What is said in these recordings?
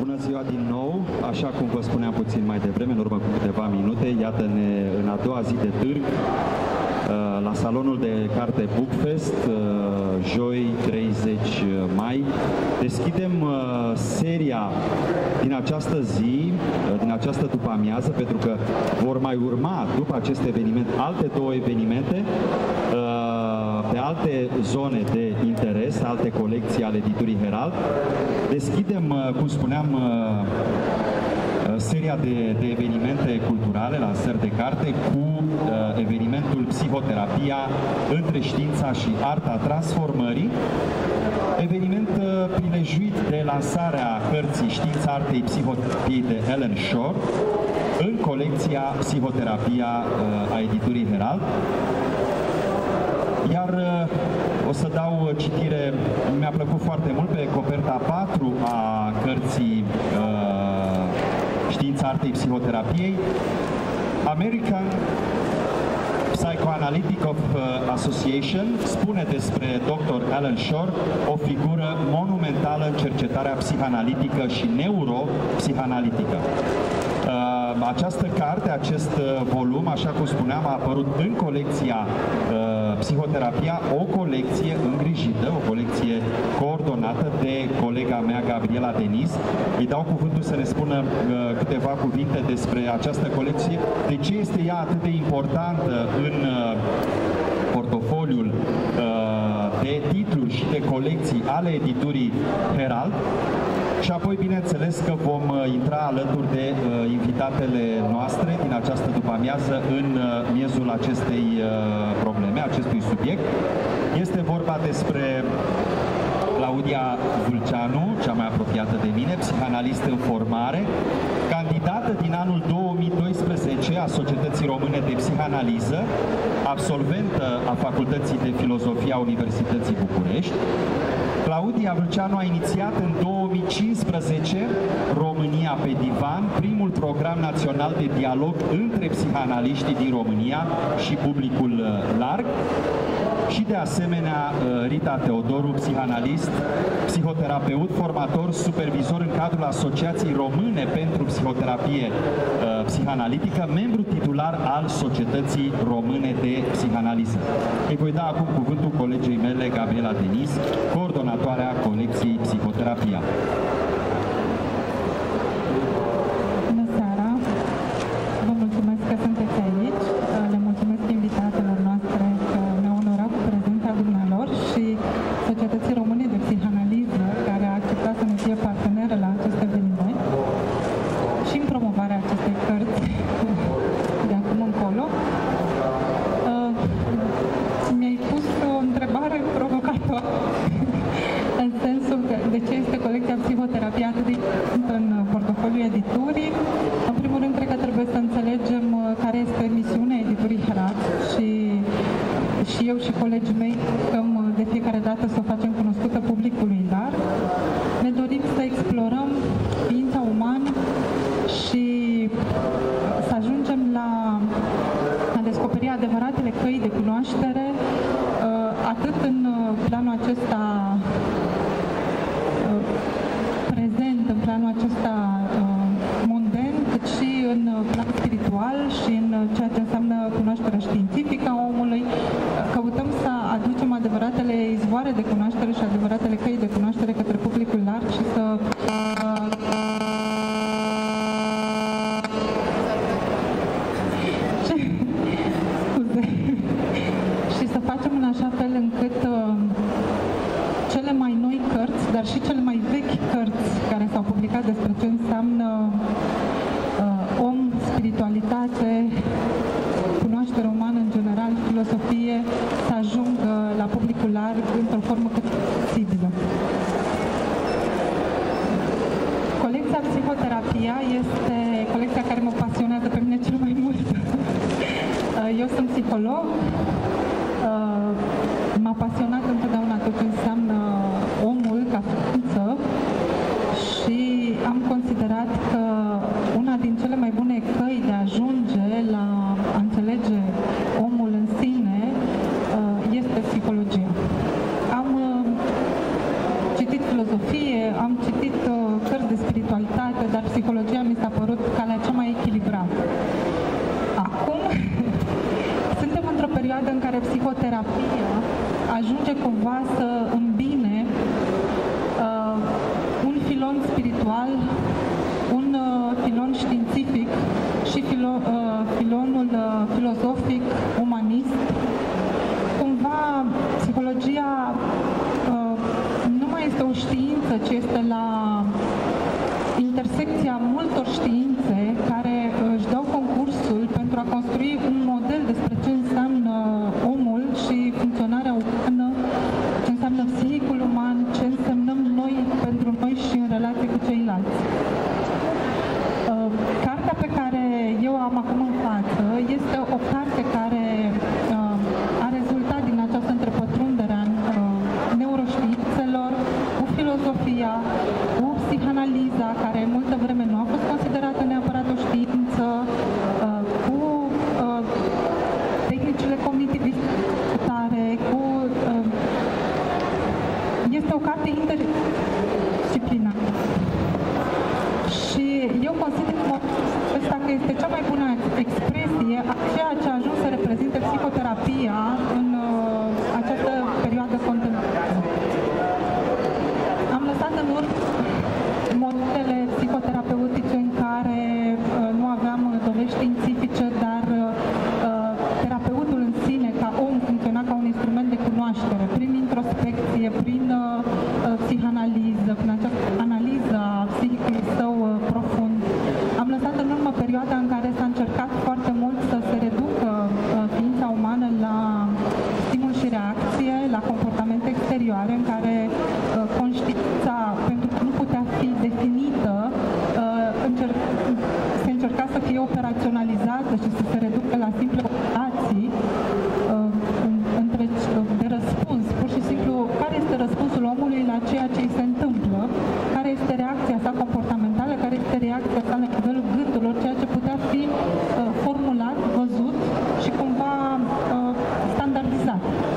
Bună ziua din nou! Așa cum vă spuneam puțin mai devreme, în urmă cu câteva minute, iată-ne în a doua zi de târg la salonul de carte Bookfest, joi 30 mai. Deschidem seria din această zi, din această după-amiază, pentru că vor mai urma după acest eveniment alte două evenimente pe alte zone de interes, alte colecții ale editurii Herald. Deschidem, cum spuneam, seria de evenimente culturale, lansări de carte, cu evenimentul Psihoterapia între știința și arta transformării, eveniment prilejuit de lansarea cărții Știința Artei Psihoterapiei de Ellen Shore în colecția Psihoterapia a editurii Herald. Iar o să dau citire, mi-a plăcut foarte mult, pe coperta 4 a cărții Știința Artei Psihoterapiei, American Psychoanalytic Association spune despre Dr. Ellen Shore, o figură monumentală în cercetarea psihanalitică și neuropsihanalitică. Această carte, acest volum, așa cum spuneam, a apărut în colecția Psihoterapia, o colecție îngrijită, o colecție coordonată de colega mea, Gabriela Denis. Îi dau cuvântul să ne spună câteva cuvinte despre această colecție, de ce este ea atât de importantă în portofoliul de titluri și de colecții ale editurii Herald. Și apoi, bineînțeles, că vom intra alături de invitatele noastre din această după-amiază în miezul acestei probleme, acestui subiect. Este vorba despre Claudia Vulceanu, cea mai apropiată de mine, psihanalist în formare, candidată din anul 2012 a Societății Române de Psihanaliză, absolventă a Facultății de Filozofie a Universității București. Claudia Vulceanu a inițiat în 2015 România pe divan, primul program național de dialog între psihanaliștii din România și publicul larg. Și de asemenea Rita Teodoru, psihanalist, psihoterapeut, formator, supervizor în cadrul Asociației Române pentru Psihoterapie Psihanalitică, membru titular al Societății Române de Psihanaliză. Îi voi da acum cuvântul colegei mele, Gabriela Denis, coordonatoarea colecției Psihoterapia. Bună seara! Vă mulțumesc că sunteți aici. Le mulțumesc invitatelor noastre că ne-au onorat cu prezența dumnealor și Societății Române de Psihanaliză, care a acceptat să ne fie parteneră la acest eveniment și în promovarea acestei cărți de acum încolo. Mi-ai pus o întrebare provocatoare în sensul că de ce este colecția Psihoterapia atât de importantă în portofoliul editurii. În primul rând, cred că trebuie să înțelegem care este misiunea editurii Herald și eu și colegii mei încercăm de fiecare dată să o facem cunoscută publicului larg. Ne dorim să explorăm ființa umană și să ajungem la a descoperi adevăratele căi de cunoaștere, atât în planul acesta prezent, în planul acesta mondan, cât și în plan spiritual și în ceea ce înseamnă cunoașterea științifică a omului. Căutăm să aducem adevăratele izvoare de cunoaștere și adevăratele căi de cunoaștere către publicul larg și să și să facem în așa fel încât cele mai noi cărți, dar și cele mai vechi cărți care s-au publicat despre ce înseamnă om, spiritualitate, cunoaștere umană în general, filosofie, să ajungă la publicul larg într-o formă cât posibilă. Colecția Psihoterapia este colecția care mă pasionează pe mine cel mai mult. Eu sunt psiholog, m-a pasionat întotdeauna tot ce înseamnă omul ca ființă și am considerat că una din cele mai bune căi de a ajunge la a înțelege omul în sine este psihologia. Am citit filozofie, am citit cărți de spiritualitate, spiritualitate, dar psihologia mi s-a părut calea cea mai echilibrată. Acum, suntem într-o perioadă în care psihoterapia ajunge cumva să îmbine un filon spiritual, un filon științific și filonul filozofic, umanist. Cumva, psihologia nu mai este o știință, ci este la intersecția multor științe care își dau concursul pentru a construi un model despre ce înseamnă omul și funcționarea umană, ce înseamnă psihicul uman, ce însemnăm noi pentru noi și în relație cu ceilalți. Cartea pe care eu am acum în față este o carte care a rezultat din această întrepătrundere a neuroștiințelor, cu filozofia, cu psihanaliza, care multă vreme nu a fost considerată neapărat o știință, cu tehnicile cognitiviste, cu... Este o carte interdisciplinară. Și eu consider ăsta că este cea mai bună expresie a ceea ce a ajuns să reprezinte psihoterapia în această perioadă contemporană. Am lăsat în urmă modelele psihoterapeutice în care nu aveam dovezi științifice, dar terapeutul în sine, ca om, funcționa ca un instrument de cunoaștere, prin introspecție, prin psihanaliză, prin această analiză a psihicului său profund. Am lăsat în urmă perioada în care s-a încercat foarte mult să se reducă ființa umană la stimul și reacție, la comportamente exterioare, în care conștiința, pentru că nu putea fi definită, se încerca să fie operaționalizată și să se reducă la simple operații de răspuns. Pur și simplu, care este răspunsul omului la ceea ce îi se întâmplă, care este reacția sa comportamentală, care este reacția sa la nivelul gândurilor, ceea ce putea fi formulat, văzut și cumva standardizat.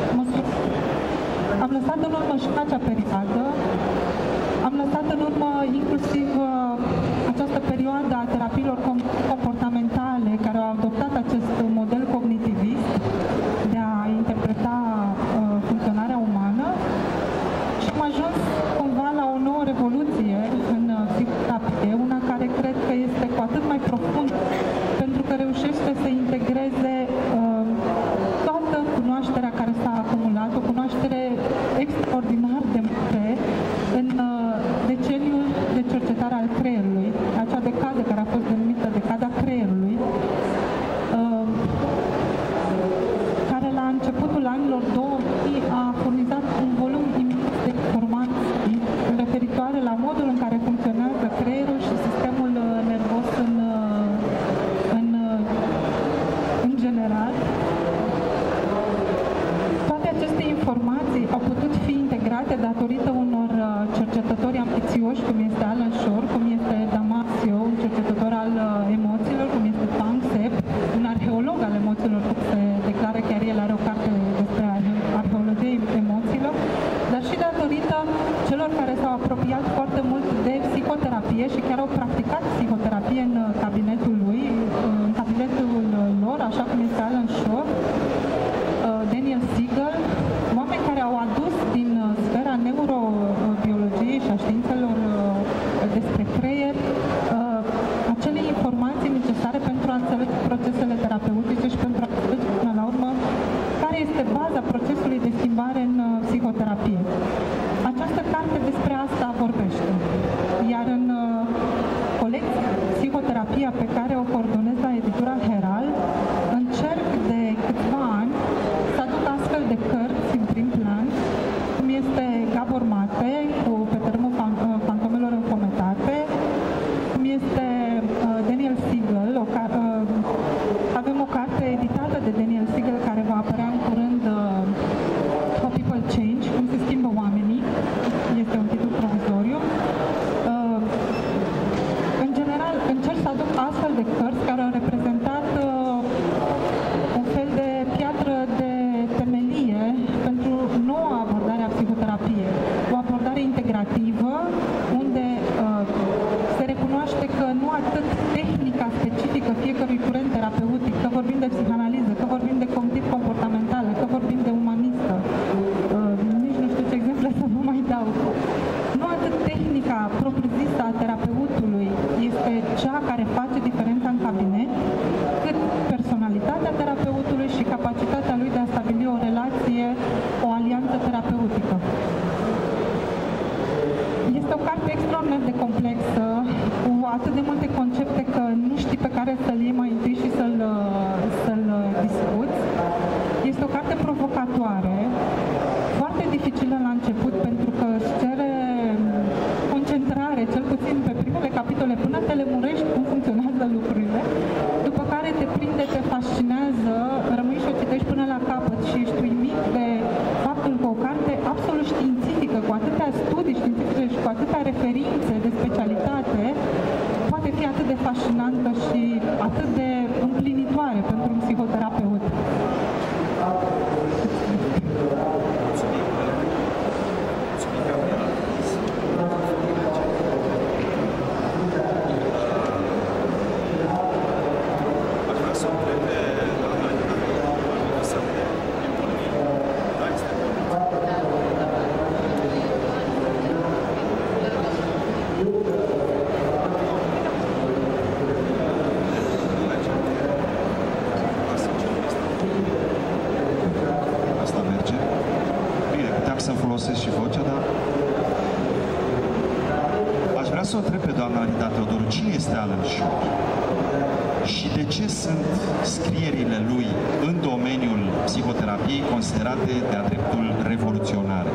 Am lăsat în urmă și acea perioadă, am lăsat în urmă inclusiv această perioadă a terapiilor comportamentale care au adoptat acest model cognitivist de a interpreta funcționarea umană și am ajuns cumva la o nouă revoluție în psihoterapie, una care cred că este cu atât mai profund pentru că reușește să integreze toată cunoașterea care s-a acumulat, o cunoaștere extraordinar de mare în deceniul de cercetare al creierului, acea decadă care a fost denumită decada creierului, care la începutul anilor 2000 a furnizat un volum imens de informații referitoare la modul în care funcționează creierul și sistemul nervos în general. Toate aceste informații au putut fi integrate datorită unor cercetători ambițioși, cum este Alan Shore, cum este Damasio, un cercetător al emoțiilor, cum este Panksepp, un arheolog al emoțiilor, cum se declară, chiar el are o carte despre arheologiei emoțiilor, dar și datorită celor care s-au apropiat foarte mult de psihoterapie și chiar au practicat psihoterapie în cabinetul lui, în cabinetul lor, așa cum este Alan Shore, Daniel Siegel, oameni care au adus din sfera neurobiologiei și a științelor despre creier acele informații necesare pentru a înțelege procesele terapeutice și pentru a înțelege până la urmă care este baza procesului de schimbare în psihoterapie. Această carte despre asta vorbește. Iar în colecția Psihoterapia pe care o coordonez la editura Herald, încerc de câțiva ani să aduc astfel de cărți în prim plan, cum este Gabor Mate cu Pe tărâmul fantomelor înfometate, cum este Daniel Siegel, avem o carte editată de Daniel Siegel care va apărea în curând, How People Change, cum se schimbă oamenii, este un titlu provizoriu. În general, încerc să aduc astfel de cărți care au reprezentat un fel de piatră de temelie pentru noua abordare a psihoterapiei. O abordare integrativă, unde se fiecărui curent terapeutic, că vorbim de psihanaliză, că vorbim de cognitiv comportamentală, că vorbim de umanistă. Nici nu știu ce exemple să vă mai dau. Nu atât tehnica propriu-zisă a terapeutului este cea care face diferența în cabinet, cât personalitatea terapeutului și capacitatea lui de a stabili o relație, o alianță terapeutică. Este o carte extraordinar de complexă, cu atât de multe concepte că nu știi pe care să-l iei mai întâi și să-l discuți. Este o carte provocatoare, foarte dificilă la început, pentru că își cere concentrare, cel puțin pe primele capitole, până te lămurești cum funcționează lucrurile, după care te prinde, te fascinează, rămâi și o citești până la capăt și ești uimit de faptul că o carte absolut științifică, cu atâtea studii științifice și cu atâtea referințe de specialitate, poate fi atât de fascinantă și atât de împlinitoare pentru un psihoterapeut. Să o întreb pe doamna Anita Teodoru, cine este Alan Shore? Și de ce sunt scrierile lui în domeniul psihoterapiei considerate de-a dreptul revoluționare?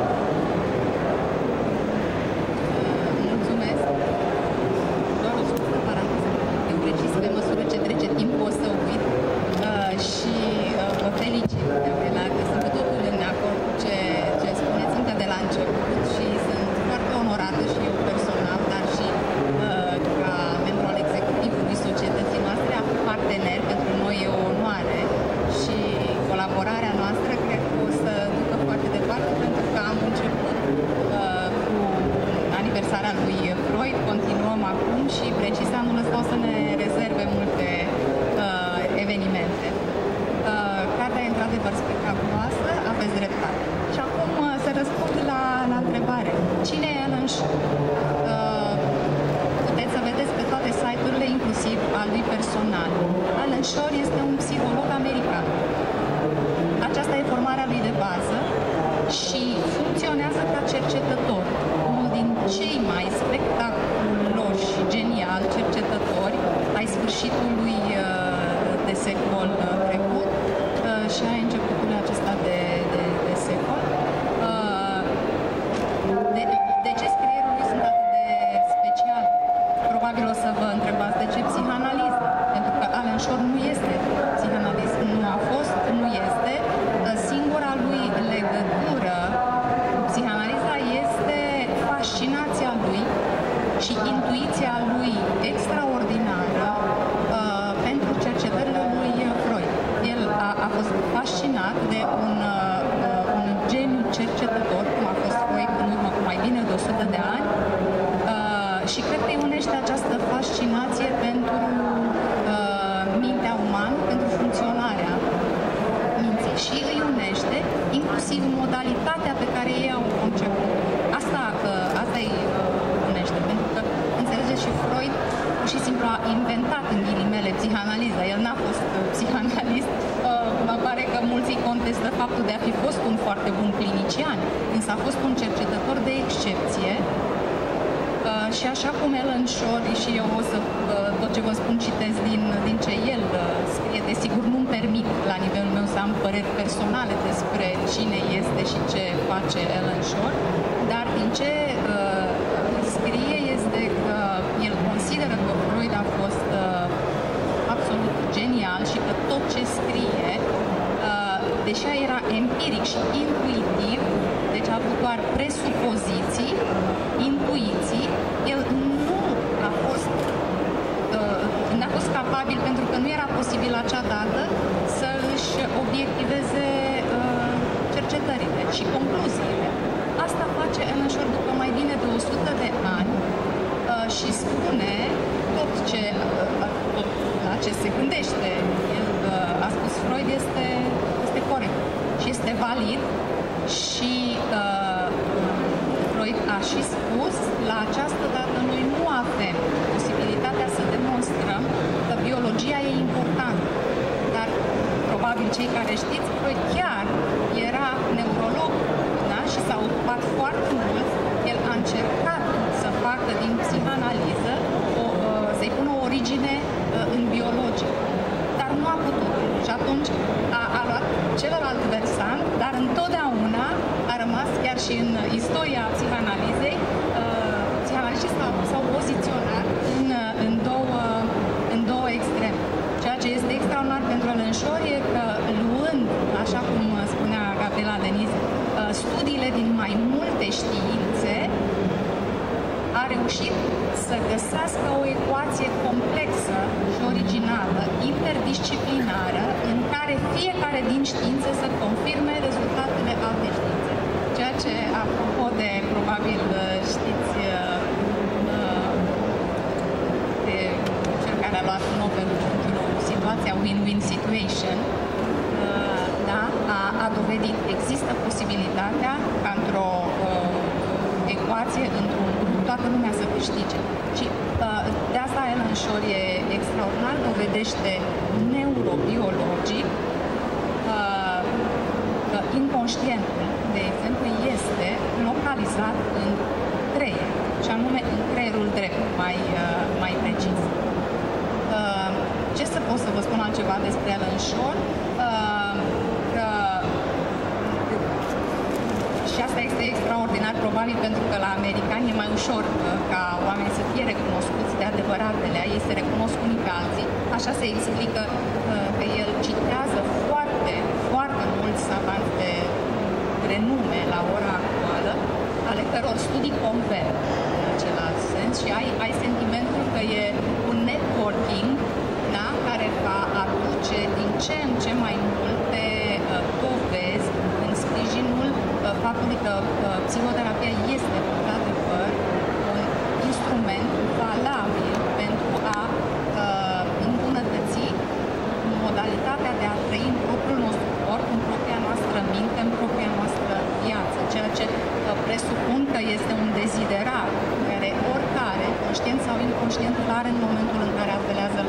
Mulțumesc. Doar o scurtă paranteză. Eu precis, pe măsură ce trece timpul, o să uit și vă felicit, Gabriela, că sunt cu totul în acord cu ce spuneți încă de la început și sunt foarte onorată și eu personal, dar și ca membru al executivului societății noastre, a fi partener pentru noi e o onoare și colaborarea noastră cred că o să ducă foarte departe, pentru că am început cu aniversarea lui Freud, continuăm acum și precis anul ăsta o să ne rezerve multe evenimente. Cartea e într-adevăr spectaculoasă, aveți dreptate. Și acum să răspund la întrebare. Cine e Alan Shore? Puteți să vedeți pe toate site-urile, inclusiv al lui personal. Alan Shore este un psiholog american. Aceasta e formarea lui de bază și funcționează ca cercetător. Unul din cei mai spectaculoși și geniali cercetători ai sfârșitului de secol trecut și a începutului acesta de secol. De ce scrierile lui sunt atât de speciale? Probabil o să vă întrebați de ce psihanaliză. Pentru că Alan Shore nu este psihanalist, nu a fost, nu este. Singura lui legătură cu psihanaliza este fascinația lui și intuiția lui extraordinară pentru cercetările lui Freud. El a fost fascinat de un geniu cercetător, cum a fost Freud în urmă cu mai bine de 100 de ani, și cred că îi unește această fascinație pentru mintea umană, pentru funcționarea minții și îi unește inclusiv modalitatea pe care ei au conceput. Asta îi unește, pentru că, înțelegeți, și Freud pur și simplu a inventat, în ghilimele, psihanaliza. El n-a fost psihanalist. Mă pare că mulți îi contestă faptul de a fi fost un foarte bun clinician, însă a fost un cercetător de excepție. Și așa cum Alan Shore, și eu o să, tot ce vă spun, citesc din ce el scrie, desigur nu-mi permit la nivelul meu să am păreri personale despre cine este și ce face Alan Shore, dar din ce scrie este că el consideră că Freud a fost absolut genial și că tot ce scrie, deși era empiric și intuitiv, deci a avut doar presupoziții, intuiții, el n-a fost capabil, pentru că nu era posibil acea dată să își obiectiveze cercetările și concluziile. Asta face Alan Shore după mai bine de 100 de ani și spune tot ce se gândește, el a spus Freud, este corect și este valid și Freud a și spus, la această dată noi nu avem posibilitatea să demonstrăm că biologia e importantă, dar probabil cei care știți, Freud chiar era neurolog, da? Și s-a ocupat foarte mult, el a încercat să facă din psihanaliză să-i pună o origine în biologie, dar nu a putut. Și atunci a luat celălalt versant, dar întotdeauna a rămas, chiar și în istoria psihanalizei, psihanaliștii s-au poziționat în două extreme. Ceea ce este extraordinar pentru Lânșor e că, luând, așa cum spunea Gabriela Deniz, studiile din mai multe științe, a reușit să găsească o ecuație complexă și originală, interdisciplinară, în care fiecare din științe să confirme rezultatele alte științe. Ceea ce, apropo de, probabil știți, de cel care a luat Nobelul pentru situația win-win situation, da, a dovedit, există posibilitatea ca într-o ecuație, într-un grup, toată lumea să câștige. Și de asta Alan Shore e extraordinar, dovedește neurobiologic că inconștientul, de exemplu, este localizat în creier, și anume în creierul drept, mai precis. Ce să pot să vă spun altceva despre Alan Shore? Și asta este extraordinar, probabil pentru că la americani e mai ușor ca oamenii să fie recunoscuți de adevăratele, ei se recunosc unii pe alții. Așa se explică că el citează foarte, foarte mulți savanți de renume la ora actuală, ale căror studii converg în același sens și ai sentimentul că e un networking, da, care va aduce din ce în ce mai multe dovezi în sprijinul faptului că psihoterapia este, într-adevăr, un instrument valabil pentru a îmbunătăți modalitatea de a trăi în propriul nostru corp, în propria noastră minte, în propria noastră viață, ceea ce presupun că este un deziderat care oricare, conștient sau inconștient, îl are în momentul în care apelează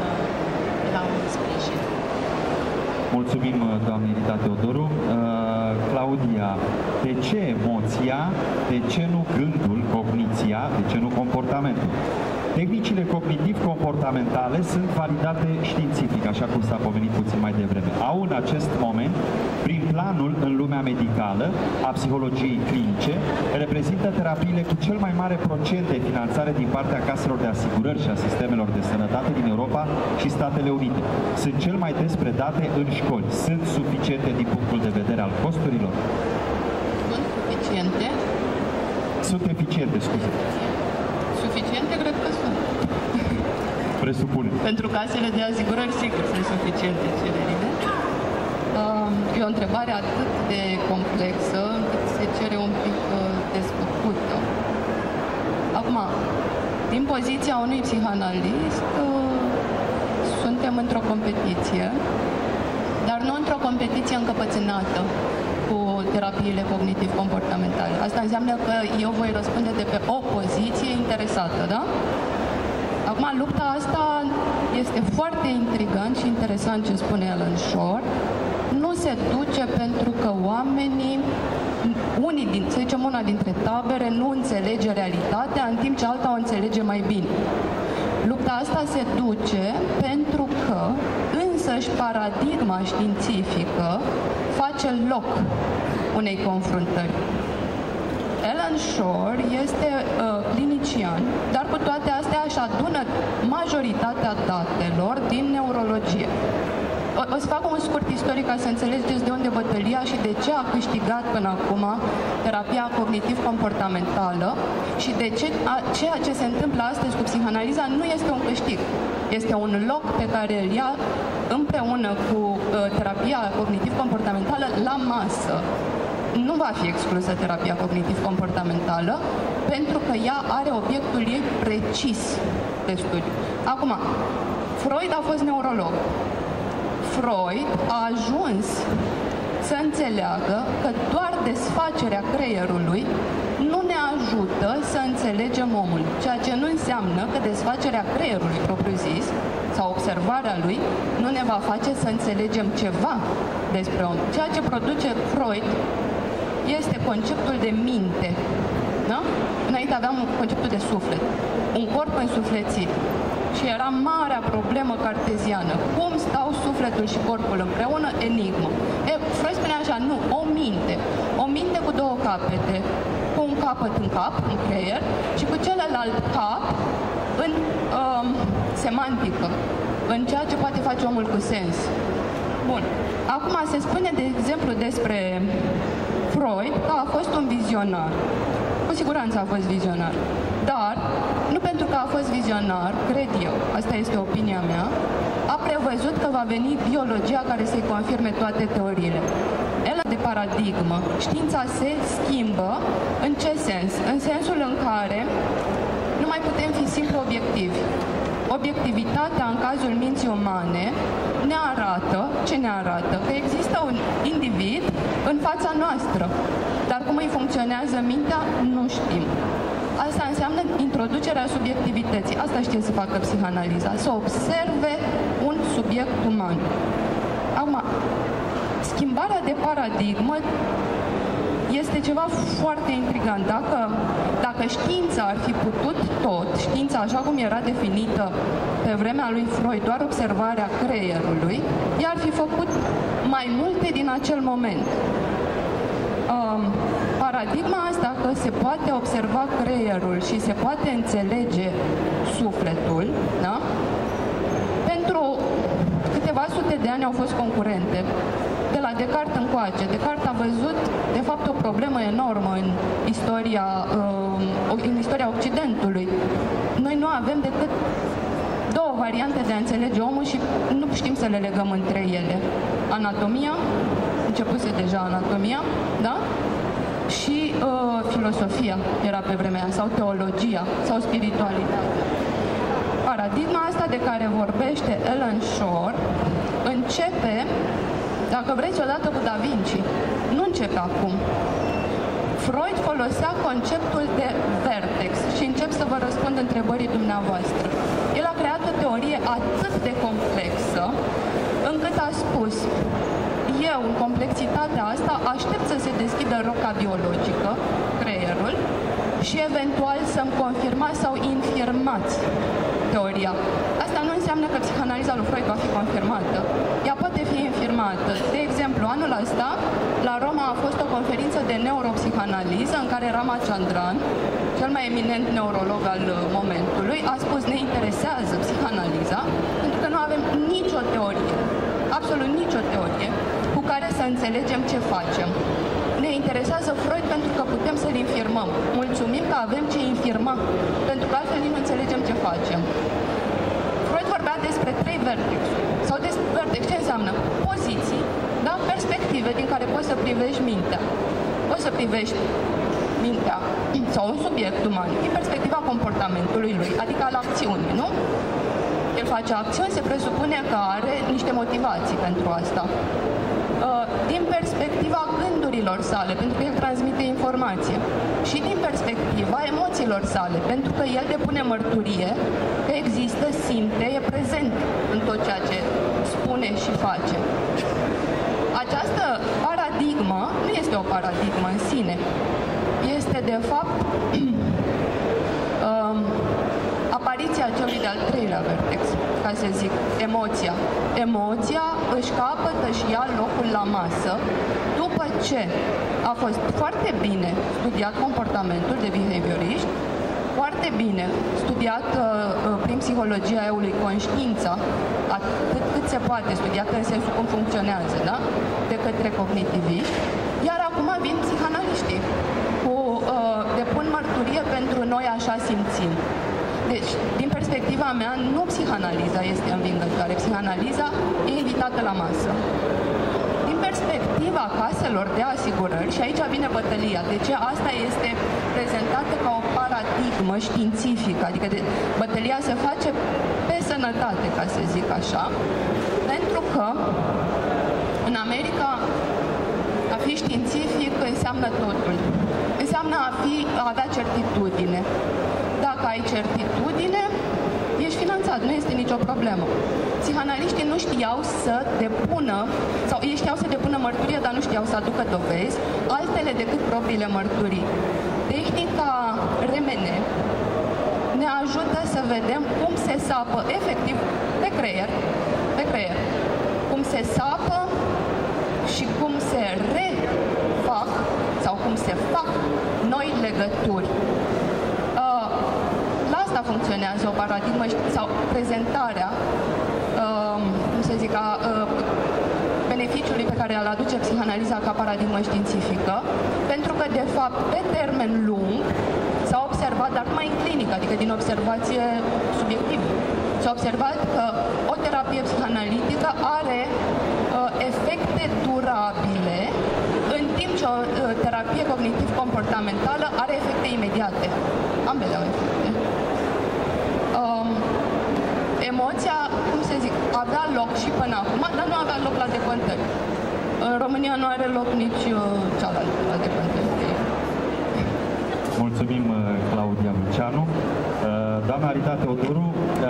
la un sprijin. Mulțumim, doamne Rita Teodoru. Claudia, de ce emoția, de ce nu gândul, cogniția, de ce nu comportamentul? Tehnicile cognitiv-comportamentale sunt validate științific, așa cum s-a pomenit puțin mai devreme. Au în acest moment, prin planul în lumea medicală a psihologiei clinice, reprezintă terapiile cu cel mai mare procent de finanțare din partea caselor de asigurări și a sistemelor de sănătate din Europa și Statele Unite. Sunt cel mai des predate în școli. Sunt suficiente din punctul de vedere al costurilor? Sunt suficiente. Sunt eficiente, scuze. Suficiente, cred că sunt. Presupune. Pentru casele de asigurări, sigur, sunt suficiente cererile. E o întrebare atât de complexă, încât se cere un pic desfăcută. Acum, din poziția unui psihanalist, suntem într-o competiție, dar nu într-o competiție încăpățânată cu terapiile cognitiv-comportamentale. Asta înseamnă că eu voi răspunde de pe o poziție interesată, da? Acum, lupta asta este foarte intrigant și interesant ce spune Alan Shore. Nu se duce pentru că oamenii, să zicem una dintre tabere, nu înțelege realitatea, în timp ce alta o înțelege mai bine. Lupta asta se duce pentru că însăși paradigma științifică face loc unei confruntări. Alan Shore este clinician, dar cu toate astea își adună majoritatea datelor din neurologie. O să fac un scurt istoric ca să înțelegeți de unde bătălia și de ce a câștigat până acum terapia cognitiv-comportamentală și de ce ceea ce se întâmplă astăzi cu psihanaliza nu este un câștig. Este un loc pe care îl ia împreună cu terapia cognitiv-comportamentală la masă. Nu va fi exclusă terapia cognitiv-comportamentală pentru că ea are obiectul ei precis de studiu. Acum, Freud a fost neurolog. Freud a ajuns să înțeleagă că doar desfacerea creierului nu ne ajută să înțelegem omul, ceea ce nu înseamnă că desfacerea creierului propriu-zis sau observarea lui nu ne va face să înțelegem ceva despre om. Ceea ce produce Freud este conceptul de minte. Da? Înainte aveam conceptul de suflet, un corp însuflețit. Și era marea problemă carteziană. Cum stau sufletul și corpul împreună? Enigmă. Freud spune așa, nu, o minte. O minte cu două capete. Cu un capăt în cap, în creier, și cu celălalt cap în semantică, în ceea ce poate face omul cu sens. Bun. Acum se spune, de exemplu, despre Freud că a fost un vizionar. Cu siguranță a fost vizionar. Dar, nu pentru că a fost vizionar, cred eu, asta este opinia mea, a prevăzut că va veni biologia care să-i confirme toate teoriile. El de paradigmă. Știința se schimbă. În ce sens? În sensul în care nu mai putem fi simplu obiectivi. Obiectivitatea în cazul minții umane ne arată, ce ne arată? Că există un individ în fața noastră. Dar cum îi funcționează mintea, nu știm. Asta înseamnă introducerea subiectivității. Asta știe să facă psihanaliza, să observe un subiect uman. Acum, schimbarea de paradigmă este ceva foarte intrigant. Dacă știința ar fi putut tot, știința așa cum era definită pe vremea lui Freud, doar observarea creierului, ea ar fi făcut mai multe din acel moment. Paradigma asta că se poate observa creierul și se poate înțelege sufletul, da? Pentru câteva sute de ani au fost concurente. De la Descartes încoace. Descartes a văzut, de fapt, o problemă enormă în istoria Occidentului. Noi nu avem decât două variante de a înțelege omul și nu știm să le legăm între ele. Anatomia, începuse deja anatomia, da? Și filosofia era pe vremea aia, sau teologia, sau spiritualitatea. Paradigma asta de care vorbește Alan Shore începe, dacă vreți, odată cu Da Vinci. Nu începe acum. Freud folosea conceptul de vertex și încep să vă răspund întrebării dumneavoastră. El a creat o teorie atât de complexă încât a spus: eu, în complexitatea asta, aștept să se deschidă roca biologică, creierul, și eventual să-mi confirmați sau infirmați teoria. Asta nu înseamnă că psihanaliza lui Freud va fi confirmată. Ea poate fi infirmată. De exemplu, anul ăsta, la Roma a fost o conferință de neuropsihanaliză în care Ramachandran, cel mai eminent neurolog al momentului, a spus: ne interesează psihanaliza pentru că nu avem nicio teorie, absolut nicio teorie, cu care să înțelegem ce facem. Ne interesează Freud pentru că putem să-l infirmăm. Mulțumim că avem ce infirma, pentru că altfel nu înțelegem ce facem. Freud vorbea despre 3 vertexuri. Sau despre vertex, ce înseamnă? Poziții, da? Perspective din care poți să privești mintea. Poți să privești mintea sau un subiect uman din perspectiva comportamentului lui, adică al acțiunii, nu? El face acțiuni, se presupune că are niște motivații pentru asta. Din perspectiva gândurilor sale, pentru că el transmite informație, și din perspectiva emoțiilor sale, pentru că el depune mărturie că există, simte, e prezent în tot ceea ce spune și face. Această paradigmă nu este o paradigmă în sine, este de fapt apariția celui de-al 3-lea vertex, ca să zic, emoția. Emoția își capătă și ia locul la masă după ce a fost foarte bine studiat comportamentul de behavioriști, foarte bine studiat prin psihologia eului conștiința, atât cât se poate, studiată în sensul cum funcționează, da? De către cognitiviști, iar acum vin psihanaliștii depun mărturie pentru noi așa simțim. Deci, din perspectiva mea, nu psihanaliza este învingătoare, psihanaliza e invitată la masă. Din perspectiva împotriva caselor de asigurări și aici vine bătălia. De ce asta este prezentată ca o paradigmă științifică? Adică bătălia se face pe sănătate, ca să zic așa, pentru că în America a fi științific înseamnă totul. Înseamnă a avea certitudine. Dacă ai certitudine, ești finanțat, nu este nicio problemă. Psihanaliștii nu știau să depună, sau ei știau să depună mărturie, dar nu știau să aducă dovezi, altele decât propriile mărturii. Tehnica RMN ne ajută să vedem cum se sapă efectiv pe creier, cum se sapă și cum se refac sau cum se fac noi legături. La asta funcționează o paradigmă sau prezentarea, cum să zic, a beneficiului pe care îl aduce psihanaliza ca paradigmă științifică, pentru că, de fapt, pe termen lung s-a observat, dar numai în clinică, adică din observație subiectivă, s-a observat că o terapie psihanalitică are efecte durabile, în timp ce o terapie cognitiv-comportamentală are efecte imediate. Ambele au efecte. Emoția, cum să zic, avea loc și până acum, dar nu avea loc la depăntări. În România nu are loc nici cealaltă la depăntări. Mulțumim, Claudia Luceanu. Doamna Rita Teodoru,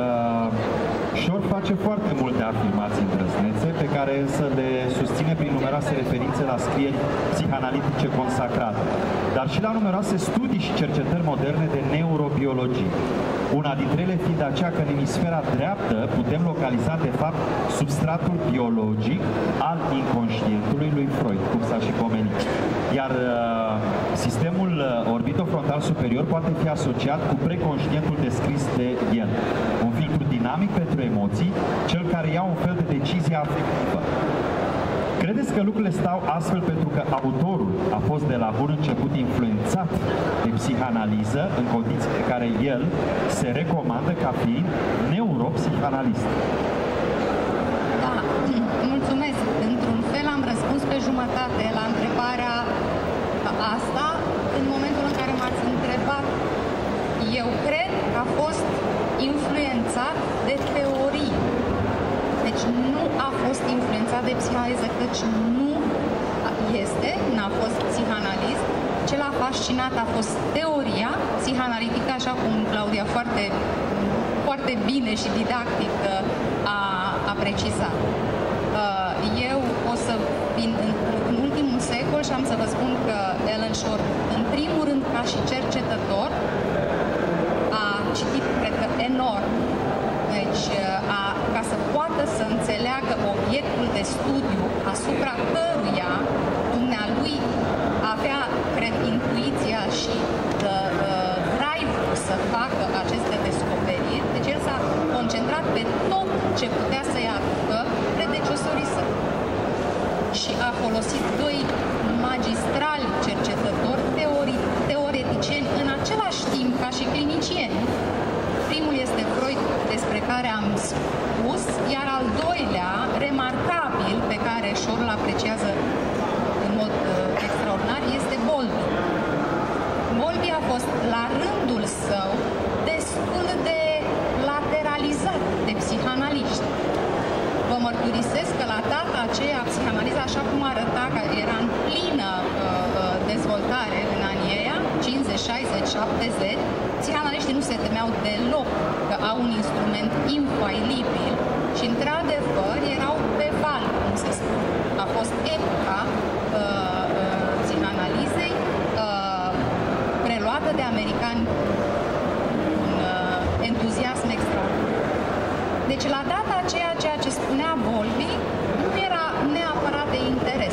Șor face foarte multe afirmații îndrăznețe, pe care însă le susține prin numeroase referințe la scrieri psihanalitice consacrate, dar și la numeroase studii și cercetări moderne de neurobiologie. Una dintre ele fiind aceea că în emisfera dreaptă putem localiza, de fapt, substratul biologic al inconștientului lui Freud, cum s-a și pomenit. Iar sistemul orbitofrontal superior poate fi asociat cu preconștientul descris de el. Un filtru dinamic pentru emoții, cel care ia un fel de decizie afectivă. Credeți că lucrurile stau astfel pentru că autorul a fost de la bun început influențat de psihanaliză în condiții în care el se recomandă ca fiind neuropsihanalist? Da, mulțumesc. Într-un fel am răspuns pe jumătate la întrebarea asta în momentul în care m-ați întrebat. Eu cred că a fost influențat de teorie. Deci nu a fost influențat de psihanaliză, căci nu este, n-a fost psihanalist. Ce l-a fascinat a fost teoria psihanalitică, așa cum Claudia foarte, foarte bine și didactic a precizat. Eu o să vin în ultimul secol și am să vă spun că Ellen Shore, în primul rând ca și cercetător, a citit, cred că, enorm. Deci, ca să poată să înțeleagă obiectul de studiu asupra căruia dumnealui avea, cred, intuiția și drive-ul să facă aceste descoperiri. Deci el s-a concentrat pe tot ce putea să-i aducă predecesorii săi. Și a folosit doi magistrali cercetători teoreticieni în același timp ca și clinicieni. Primul este Freud, despre care am spus, iar al doilea, remarcabil, pe care Shore îl apreciază în mod extraordinar, este Bowlby. Bowlby a fost, la rândul său, destul de lateralizat de psihanaliști. Vă mărturisesc că la data aceea, psihanaliza, așa cum arăta, că era în plină dezvoltare în anii ăia, 50, 60, 70, psihanaliștii nu se temeau deloc că au un instrument infailibil și, într-adevăr, erau pe val, cum se spune. A fost epoca psihanalizei preluată de americani cu un entuziasm extraordinar. Deci, la data aceea, ceea ce spunea Bowlby nu era neapărat de interes.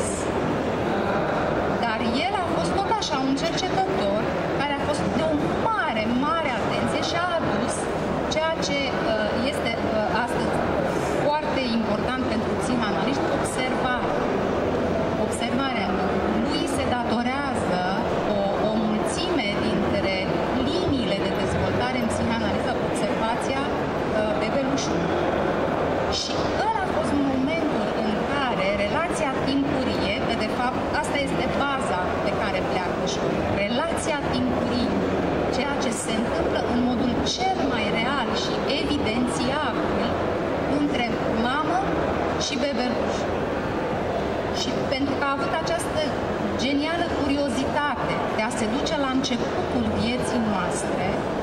Dar el a fost tot așa un cercetător care a fost de o mare, mare atenție și a adus ceea ce este astăzi foarte important pentru psihanaliști, observarea. Observarea. Lui se datorează o mulțime dintre liniile de dezvoltare în psihanaliză, observația bebelușului. Și cel mai real și evidențiabil între mamă și bebeluș. Și pentru că a avut această genială curiozitate de a se duce la începutul vieții noastre,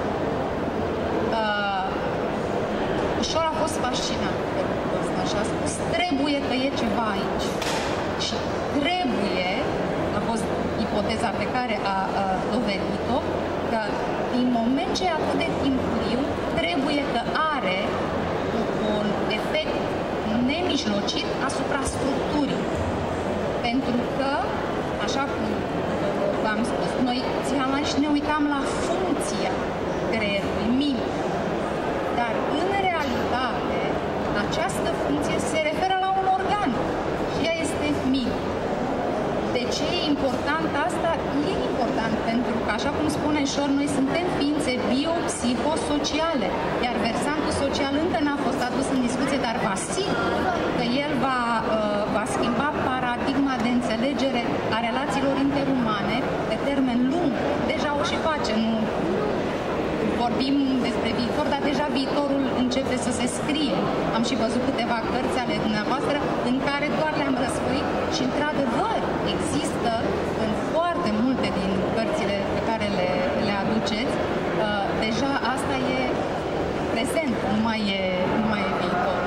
ușor a fost fascinat de lucrul ăsta și a spus, trebuie că e ceva aici. Și trebuie, a fost ipoteza pe care a dovedit-o, că din moment ce e atât de timpuriu, trebuie că are un efect nemijlocit asupra structurii. Pentru că, așa cum v-am spus, noi psihanaliști ne uitam la funcția creierului, minții. Dar, în realitate, această funcție se referă la un organ și ea este mintea. De ce e important asta? E important pentru că, așa cum spune Shor, noi suntem ființe biopsihosociale, iar versantul social încă n-a fost adus în discuție, dar vă asigur că el va schimba paradigma de înțelegere a relațiilor interumane pe termen lung. Deja o și face, nu vorbim despre viitor, dar deja viitorul începe să se scrie. Am și văzut câteva cărți ale dumneavoastră în care doar le-am răsfoit și, într-adevăr, există în foarte multe din cărțile pe care le aduceți, deja asta e prezent, nu mai e viitor.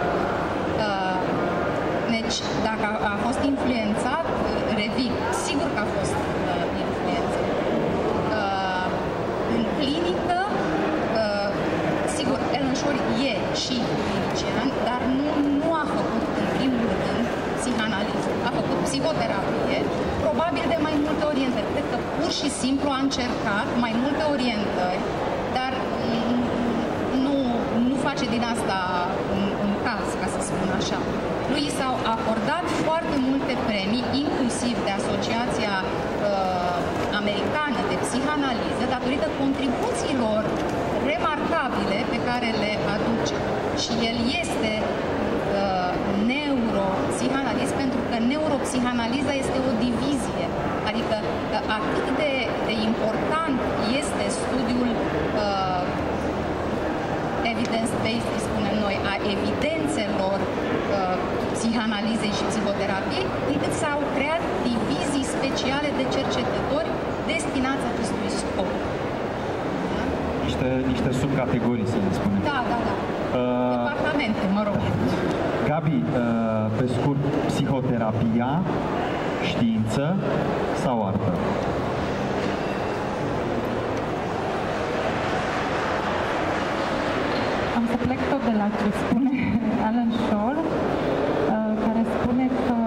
Deci, dacă a fost influențat, revin, sigur că a fost influențat. În clinică, sigur, Alan Shore e și clinician, dar nu a făcut în primul rând psihanaliză. A făcut psihoterapie, probabil de mai multe orientări. Cred că pur și simplu a încercat mai multe orientări, dar nu face din asta un caz, ca să spun așa. Lui s-au acordat foarte multe premii, inclusiv de Asociația Americană de Psihanaliză, datorită contribuțiilor remarcabile pe care le aduce. Și el este neuropsihanalist, pentru că neuropsihanaliza este o divizie. Adică atât de important este studiul evidence-based, spunem noi, a evidențelor psihanalizei și psihoterapiei, încât s-au creat divizii speciale de cercetători destinați acestui scop. Niște subcategorii, să le spunem. Da. Departamente, mă rog. Gabi, pe scurt, psihoterapia, știință sau artă? Am să plec tot de la ce spune Alan Shore, care spune că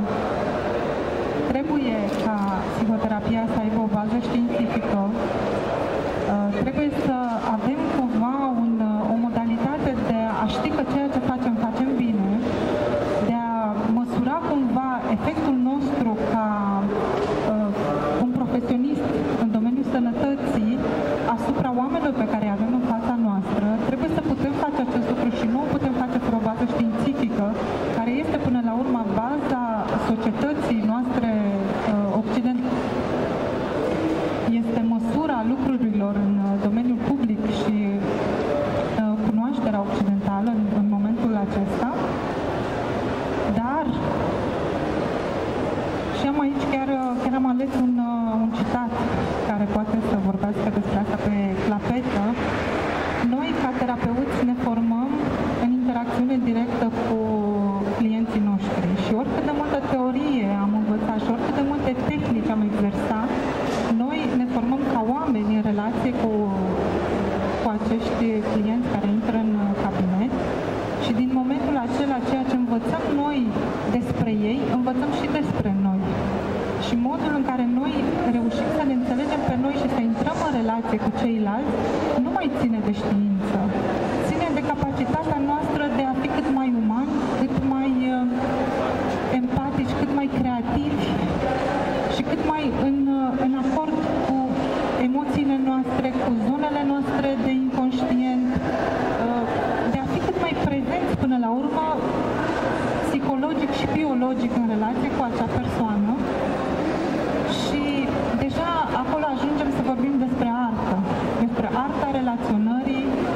trebuie ca psihoterapia să aibă o bază științifică, trebuie să avem cumva o modalitate de a ști că ceea ce facem bine, de a măsura cumva efectul nostru ca un profesionist în domeniul sănătății asupra oamenilor pe care îi avem în fața noastră. Trebuie să putem face acest lucru și nu o putem face fără o bază științifică, care este până la urmă baza societății noastre occidentale. Este măsura lucrurilor în domeniul public și cunoașterea occidentală în momentul acesta. Dar și am aici chiar am ales un citat care poate să vorbească despre asta pe clapetă. Noi, ca terapeuți, ne formăm în interacțiune directă cu clienții noștri și oricât de multă teorie am învățat și oricât de multe tehnici am exersat, noi ne formăm ca oameni în relație cu acești clienți care intră în cabinet și din momentul acela, ceea ce învățăm noi despre ei, învățăm și despre noi. Și modul în care noi reușim să ne înțelegem pe noi și să intrăm în relație cu ceilalți nu mai ține de știință. Ține de capacitatea noastră de a fi cât mai umani, cât mai empatici, cât mai creativi și cât mai în acord cu emoțiile noastre, cu zonele noastre de inconștient, de a fi cât mai prezenți până la urmă, psihologic și biologic în relație cu acea persoană. Și deja acolo ajungem să vorbim despre artă relaționării,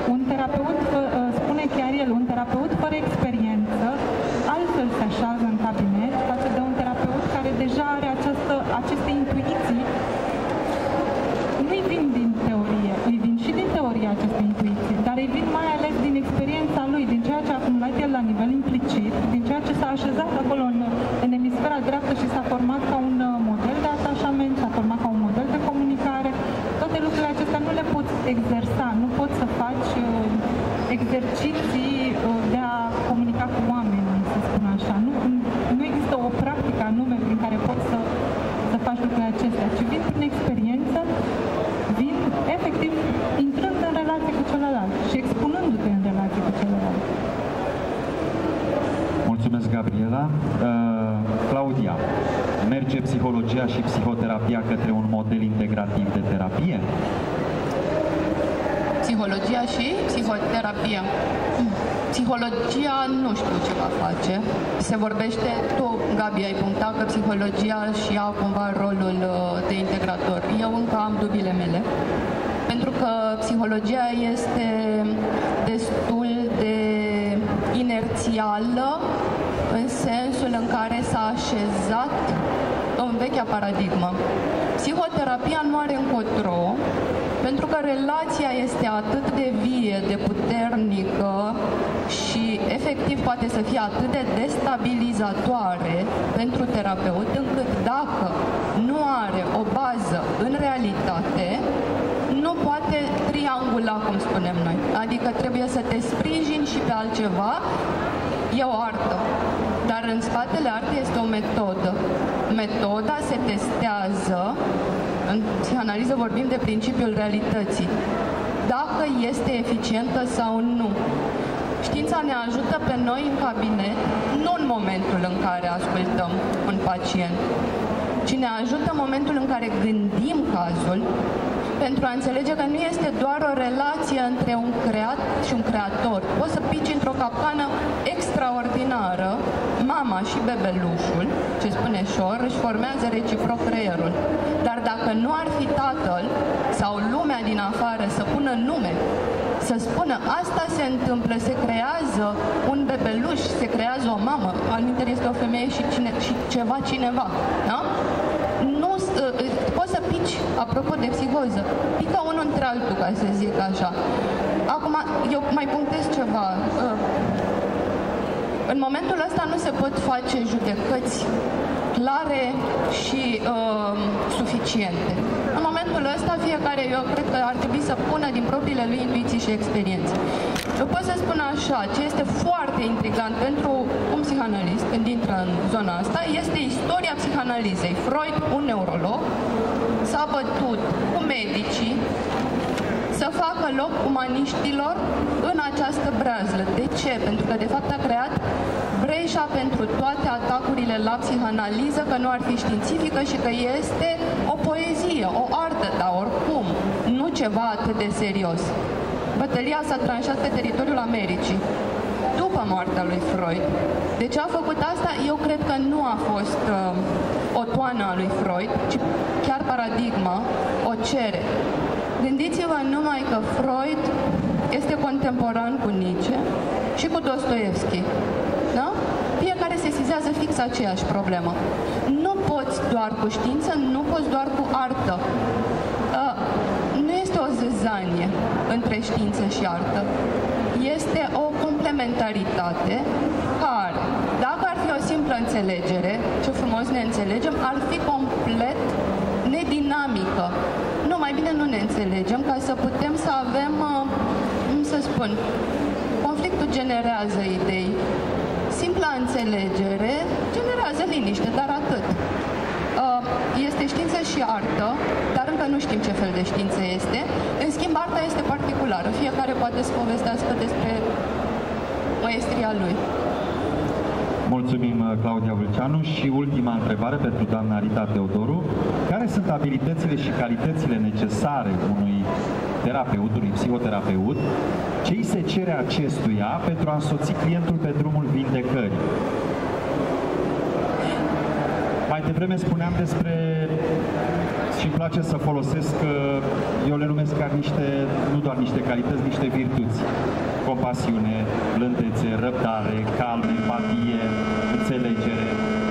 un terapeut, spune chiar el, un terapeut fără experiență altfel se așează în cabinet față de un terapeut care deja are aceste intuiții. Nu-i vin din teorie, îi vin și din teorie aceste intuiții, dar îi vin mai ales din experiența lui, din ceea ce a acumulat el la nivel implicit, din ceea ce s-a așezat acolo în emisfera dreaptă și s-a format ca un model de atașament, s-a format ca un model de comunicare. Toate lucrurile acestea nu le poți exersa, nu poți să faci exerciții de a comunica cu oamenii, să spun așa. Nu există o practică anume prin care poți să faci lucrurile acestea, ci vin prin experiență, vin efectiv intrând în relație cu celălalt și expunându-te în relație cu celălalt. Mulțumesc, Gabriela. Claudia, merge psihologia și psihoterapia către un model integrativ de terapie? Psihologia și psihoterapia. Psihologia nu știu ce va face. Se vorbește, tu, Gabi, ai punctat că psihologia și ia cumva rolul de integrator. Eu încă am dubile mele. Pentru că psihologia este destul de inerțială în sensul în care s-a așezat în vechea paradigmă. Psihoterapia nu are încotro, pentru că relația este atât de vie, de puternică și efectiv poate să fie atât de destabilizatoare pentru terapeut, încât dacă nu are o bază în realitate, nu poate triangula, cum spunem noi. Adică trebuie să te sprijini și pe altceva. E o artă, dar în spatele artei este o metodă. Metoda se testează, în psihanaliză vorbim de principiul realității, dacă este eficientă sau nu. Știința ne ajută pe noi în cabinet, nu în momentul în care ascultăm un pacient, ci ne ajută în momentul în care gândim cazul, pentru a înțelege că nu este doar o relație între un creat și un creator. Poți să pici într-o capcană extraordinară, mama și bebelușul, ce spune Shor, își formează reciproc creierul. Dar dacă nu ar fi tatăl sau lumea din afară să pună nume, să spună asta se întâmplă, se creează un bebeluș, se creează o mamă, alminteri este o femeie și cineva, da? Nu, poți să pici, apropo de psihoză, pică unul între altul, ca să zic așa. Acum, eu mai punctez ceva. În momentul ăsta nu se pot face judecăți clare și suficiente. În momentul ăsta, fiecare, eu cred că ar trebui să pună din propriile lui intuiții și experiențe. Eu pot să spun așa, ce este foarte intrigant pentru un psihanalist când intră în zona asta, este istoria psihanalizei. Freud, un neurolog, s-a bătut cu medicii să facă loc umaniștilor în această breazlă. De ce? Pentru că de fapt a creat breșa pentru toate atacurile la psihanaliză, că nu ar fi științifică și că este o poezie, o artă, dar oricum, nu ceva atât de serios. Bătălia s-a tranșat pe teritoriul Americii, după moartea lui Freud. De ce a făcut asta? Eu cred că nu a fost o toană a lui Freud, ci chiar paradigma o cere. Gândiți-vă numai că Freud este contemporan cu Nietzsche și cu Dostoevski. Da? Fiecare sesizează fix aceeași problemă. Nu poți doar cu știință, nu poți doar cu artă. Nu este o zăzanie între știință și artă. Este o complementaritate care, dacă ar fi o simplă înțelegere, ce frumos ne înțelegem, ar fi complet nedinamică. Nu, mai bine nu ne înțelegem ca să putem să avem, cum să spun, conflictul generează idei. Simpla înțelegere generează liniște, dar atât. Este știință și artă, dar încă nu știm ce fel de știință este. În schimb, arta este particulară. Fiecare poate să povestească despre maestria lui. Mulțumim, Claudia Vâlceanu. Și ultima întrebare pentru doamna Rita Teodoru. Care sunt abilitățile și calitățile necesare unui terapeut, unui psihoterapeut? Ce îi se cere acestuia pentru a însoți clientul pe drumul vindecării? Mai devreme spuneam despre Și îmi place să folosesc, eu le numesc ca niște, nu doar niște calități, niște virtuți. Compasiune, blândețe, răbdare, calm, empatie, înțelegere.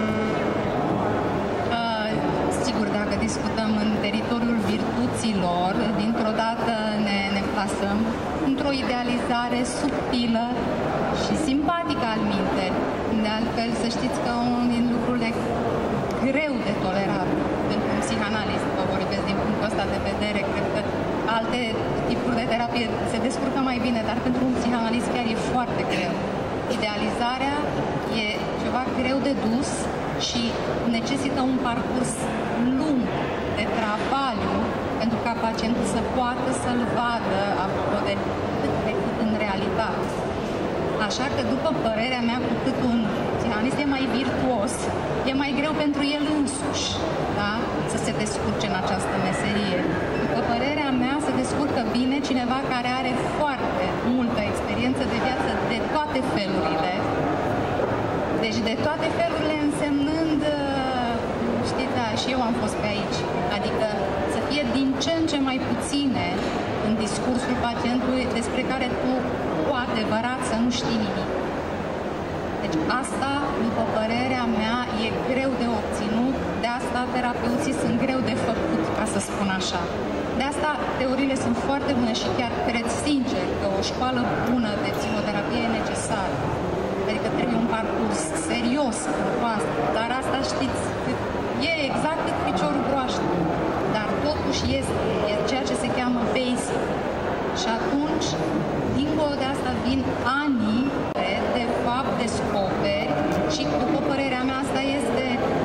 Sigur, dacă discutăm în teritoriul virtuților, dintr-o dată ne plasăm într-o idealizare subtilă și simpatică al minte. De altfel, să știți că unul din lucrurile greu de tolerat pentru un psihanalist, vă vorbesc din punctul ăsta de vedere, cred că alte tipuri de terapie se descurcă mai bine, dar pentru un psihanalist chiar e foarte greu. Idealizarea e ceva greu de dus și necesită un parcurs lung de travaliu pentru ca pacientul să poată să-l vadă apropo de cât în realitate. Așa că, după părerea mea, cu cât un psihanalist e mai virtuos, e mai greu pentru el însuși, da? Să se descurce în această meserie. După părerea mea, se descurcă bine cineva care are foarte multă experiență de viață de toate felurile. Deci de toate felurile însemnând, știți, da, și eu am fost pe aici. Adică să fie din ce în ce mai puține în discursul pacientului despre care tu cu adevărat să nu știi nimic. Deci asta, după părerea mea, e greu de obținut, de asta terapeuții sunt greu de făcut, ca să spun așa. De asta teoriile sunt foarte bune și chiar cred sincer că o școală bună de psihoterapie e necesară. Adică trebuie un parcurs serios cu asta, dar asta știți, e exact cât piciorul broaște, dar totuși e ceea ce se cheamă basic. Și atunci, dincolo de asta vin ani de fapt descoperi și, după părerea mea, asta este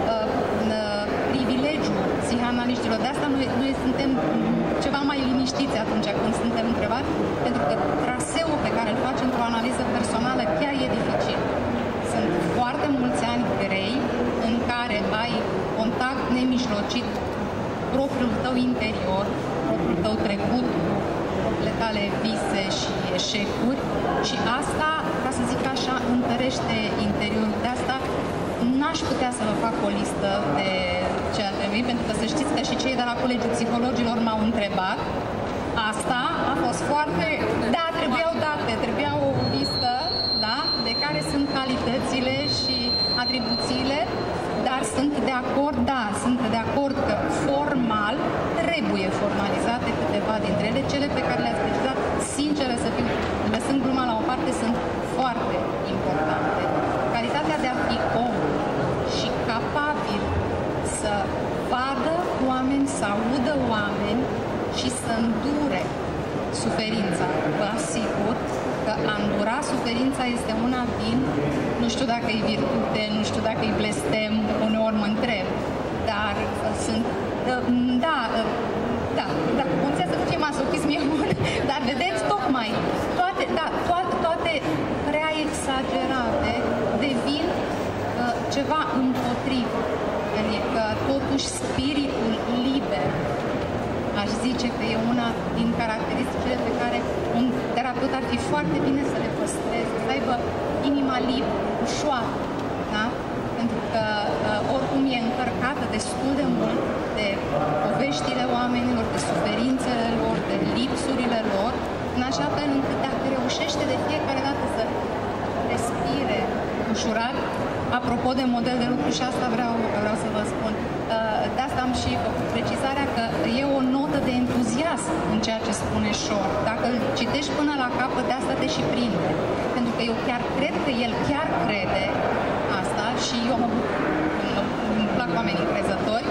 privilegiul psihanaliștilor. De asta noi suntem ceva mai liniștiți atunci când suntem întrebați, pentru că traseul pe care îl faci într-o analiză personală chiar e dificil. Sunt foarte mulți ani grei în care ai contact nemijlocit cu propriul tău interior, propriul tău trecut, propriile tale vise și eșecuri și asta, ca să zic așa, întărește interiorul. De asta n-aș putea să vă fac o listă de ce ar trebui, pentru că să știți că și cei de la Colegiul Psihologilor m-au întrebat. Asta a fost foarte... Da, trebuiau date, trebuia o listă, da, de care sunt calitățile și atribuțiile, dar sunt de acord, da, sunt de acord că formal trebuie formalizate câteva dintre ele, cele pe care le-ați precizat, sinceră să fiu, lăsând gluma la o parte, sunt foarte importante. Calitatea de a fi om și capabil să vadă oameni, să audă oameni și să îndure suferința. Vă asigur că a îndura suferința este una din, nu știu dacă e virtute, nu știu dacă e blestem, uneori mă întreb, dar sunt, da, conțează că e masochism, e bun, dar vedeți, tocmai, toate prea exagerate devin ceva împotrivă. Adică, totuși, spiritul liber, aș zice că e una din caracteristicile pe care un terapeut ar fi foarte bine să le păstreze, să aibă inima liberă, ușoară, da? Pentru că oricum e încărcată destul de mult de poveștile oamenilor, de suferințele lor, de lipsurile lor, în așa fel încât dacă reușește de fiecare dată să respire ușurat, apropo de model de lucru, și asta vreau să vă spun, de asta am și făcut precizarea că e o notă de entuziasm în ceea ce spune Shore. Dacă îl citești până la capăt, de asta te și prinde. Pentru că eu chiar cred că el chiar crede asta și eu îmi plac oamenii crezători,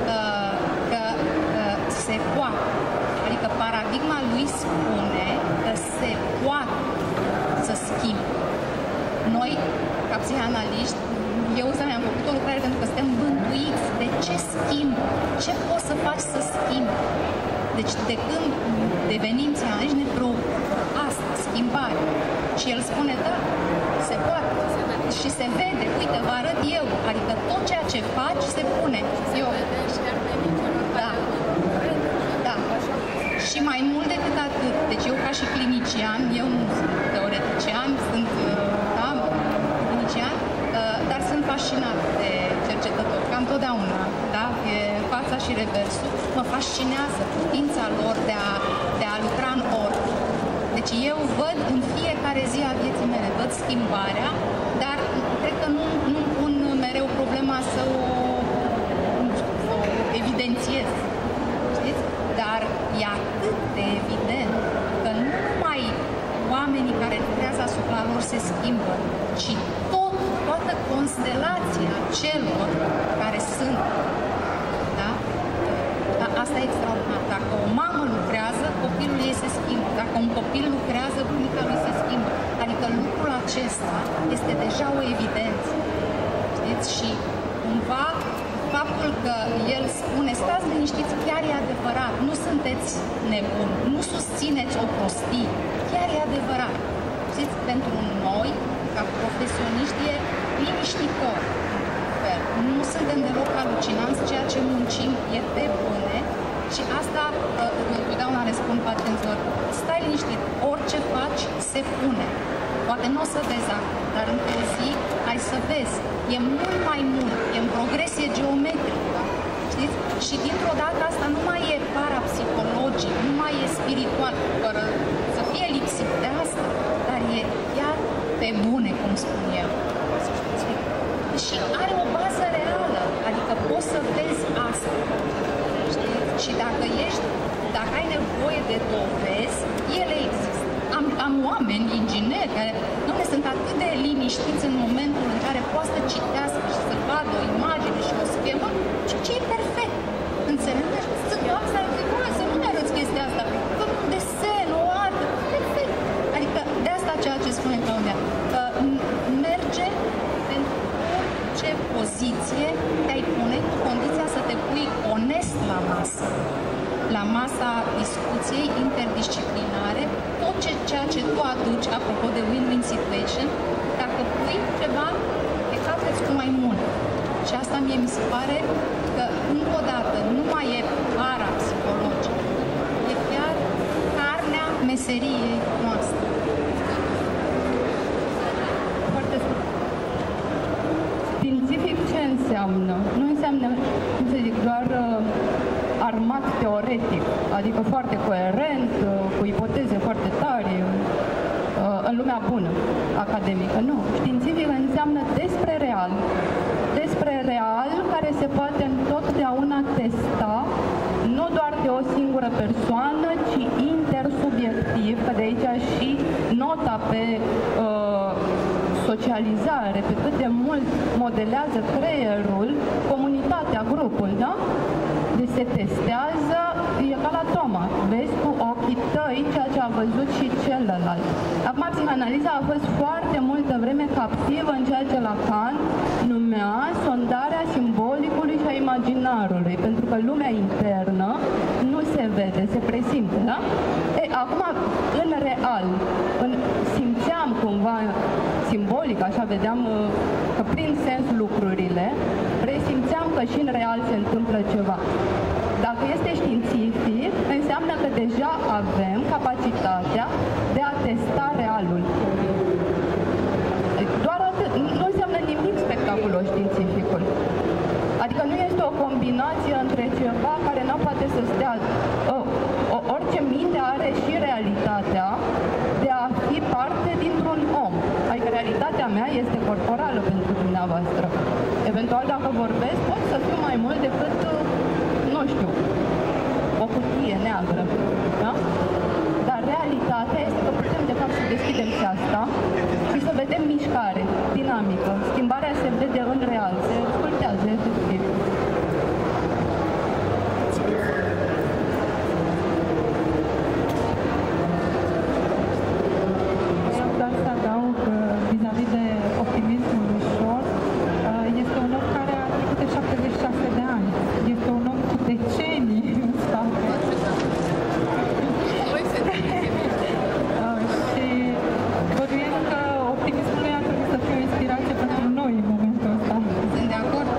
că se poate. Adică paradigma lui spune că se poate să schimbi. Noi, ca psihanaliști, eu mi-am făcut o lucrare pentru că suntem bântuiți de ce schimb, ce poți să faci să schimbi. Deci de când devenim psihanaști ne preocupă asta, schimbare. Și el spune, da, se poate și se vede, uite, vă arăt eu, adică tot ceea ce faci se pune. Eu, da. Și mai mult decât atât, deci eu ca și clinician, eu nu sunt teoretician, sunt clinician, dar sunt fascinat de cercetători. întotdeauna, da? E fața și reversul, mă fascinează putința lor de a lucra în ori. Deci eu văd în fiecare zi a vieții mele, văd schimbarea, dar cred că nu pun mereu problema să o evidențiez, știți? Dar e atât de evident că nu numai oamenii care lucrează asupra lor se schimbă, ci toată constelația celor care sunt. Da? Asta e extraordinar. Dacă o mamă lucrează, copilul ei se schimbă. Dacă un copil lucrează, bunica lui se schimbă. Adică lucrul acesta este deja o evidență. Știți? Și cumva faptul că el spune, stați liniștiți, chiar e adevărat, nu sunteți nebuni, nu susțineți o prostie, chiar e adevărat. Știți, pentru noi, ca profesioniști, e liniștitor. Nu suntem deloc alucinanți, ceea ce muncim e pe bune și asta, totdeauna răspund pacienților, stai liniștit, orice faci se pune. Poate nu o să vezi acum, dar într-o zi ai să vezi. E mult mai mult, e în progresie geometrică. Știți? Și dintr-o dată asta nu mai e parapsihologic, nu mai e spiritual, fără să fie lipsit de asta, dar e chiar pe bune, cum spun eu. Și are o bază reală, adică poți să vezi asta. Știți? Și dacă ai nevoie de dovezi, ele există. Am oameni, ingineri, care nu sunt atât de liniștiți în momentul în care poate să citească și să vadă o imagine și o schemă, ceea ce e perfect. Înțelegeți? Eu asta zic, să nu ne arăți chestia asta. Fă un desen, o artă, perfect. Adică de asta ceea ce spune Claudia, merge pentru orice poziție te-ai pune, cu condiția să te pui onest la masă. La masa discuției interdisciplinare, tot ceea ce tu aduci, apropo de win-win situation, dacă pui ceva, te capeți cu mai mult. Și asta mie mi se pare că, încă o dată, nu mai e parapsihologic. E chiar carnea meseriei noastre. Foarte scurt. Științific ce înseamnă? Nu înseamnă, cum să zic, doar armat teoretic, adică foarte coerent, cu ipoteze foarte tari, în lumea bună, academică. Nu. Științific înseamnă despre real. Despre real care se poate întotdeauna testa, nu doar de o singură persoană, ci intersubiectiv, că de aici și nota pe socializare, pe cât de mult modelează creierul, comunitatea, grupul, da? Deci se testează, e ca la toma, vezi cu ochii tăi ceea ce a văzut și celălalt. Acum, psihanaliza a fost foarte multă vreme captivă în ceea ce Lacan numea sondarea simbolicului și a imaginarului, pentru că lumea internă nu se vede, se presimte, da? Ei, acum, în real, simțeam cumva simbolic, așa vedeam că prin sens lucrurile, presimțeam că și în real se întâmplă ceva. Dacă este științific, înseamnă că deja avem capacitatea de a testa realul. Doar atât, nu înseamnă nimic spectaculos științificul. Adică nu este o combinație între ceva care nu poate să stea. Orice minte are și realitatea de a fi parte dintr-un om. Adică realitatea mea este corporală pentru dumneavoastră. Eventual, dacă vorbesc, pot să fiu mai mult decât, nu știu, o cutie neagră. Da? Dar realitatea este că putem, de fapt, să deschidem și asta și să vedem mișcare, dinamică. Schimbarea se vede în real, se ascultează efectiv. Vis-a-vis de optimismul lui Shor, este un om care a trecut de 76 de ani. Este un om cu decenii în spate. Și bănuiesc că optimismul lui ar trebui să fie o inspirație pentru noi în momentul ăsta. Sunt de acord.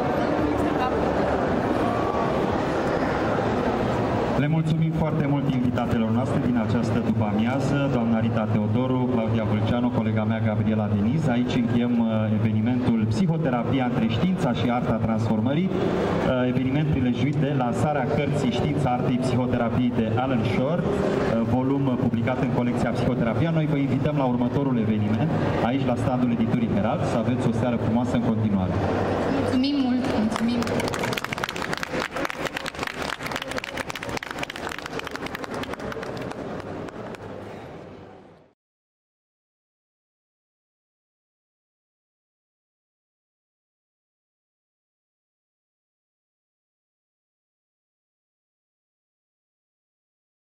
Le mulțumim foarte mult invitatelor noastre din această după-amiază, doamna Rita Teodoru, Claudia Vâlceanu, colega mea Gabriela Deniz. Aici încheiem evenimentul Psihoterapia între știința și arta transformării, eveniment prilejuit de lansarea cărții Știința Artei Psihoterapiei de Alan Shore, volum publicat în colecția Psihoterapia. Noi vă invităm la următorul eveniment, aici la standul editurii Herald. Să aveți o seară frumoasă în continuare. Mulțumim mult! Mulțumim!